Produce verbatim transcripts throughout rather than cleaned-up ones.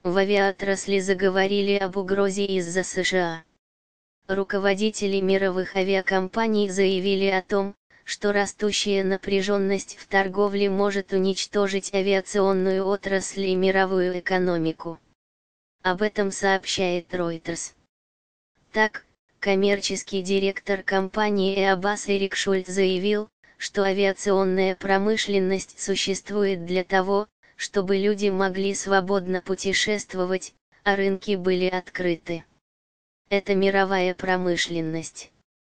В авиаотрасли заговорили об угрозе из-за США. Руководители мировых авиакомпаний заявили о том, что растущая напряженность в торговле может уничтожить авиационную отрасль и мировую экономику. Об этом сообщает Reuters. Так, коммерческий директор компании Airbus Эрик Шульц заявил, что авиационная промышленность существует для того, чтобы люди могли свободно путешествовать, а рынки были открыты. Это мировая промышленность.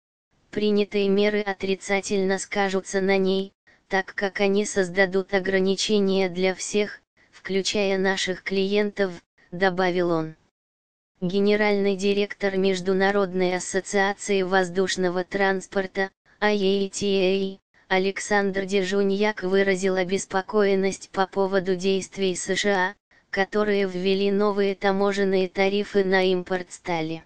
Принятые меры отрицательно скажутся на ней, так как они создадут ограничения для всех, включая наших клиентов, добавил он. Генеральный директор Международной ассоциации воздушного транспорта, ай эй ти эй, Александр Дежуньяк выразил обеспокоенность по поводу действий США, которые ввели новые таможенные тарифы на импорт стали.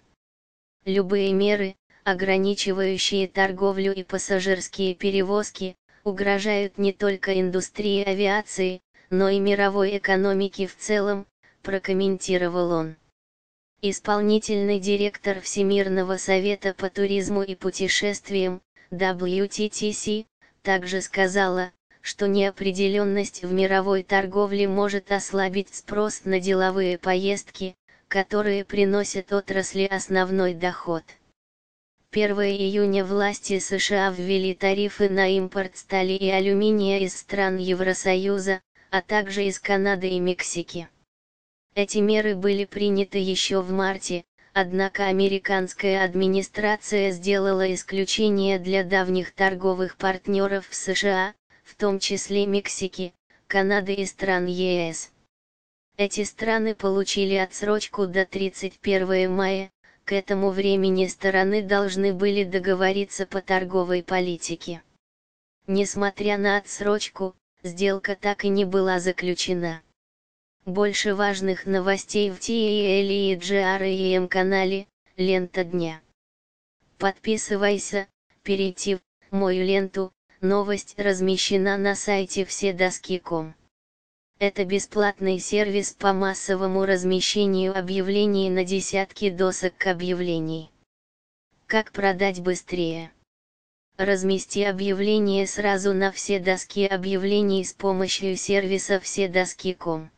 Любые меры, ограничивающие торговлю и пассажирские перевозки, угрожают не только индустрии авиации, но и мировой экономике в целом, прокомментировал он. Исполнительный директор Всемирного совета по туризму и путешествиям, дабл ю ти ти си, также сказала, что неопределенность в мировой торговле может ослабить спрос на деловые поездки, которые приносят отрасли основной доход. первого июня власти США ввели тарифы на импорт стали и алюминия из стран Евросоюза, а также из Канады и Мексики. Эти меры были приняты еще в марте, однако американская администрация сделала исключение для давних торговых партнеров в США, в том числе Мексики, Канады и стран е эс. Эти страны получили отсрочку до тридцать первого мая, к этому времени стороны должны были договориться по торговой политике. Несмотря на отсрочку, сделка так и не была заключена. Больше важных новостей в ти эл и джи ар и эм канале, лента дня. Подписывайся, перейти в мою ленту, новость размещена на сайте вседоски точка ком. Это бесплатный сервис по массовому размещению объявлений на десятки досок объявлений. Как продать быстрее? Размести объявление сразу на все доски объявлений с помощью сервиса вседоски точка ком.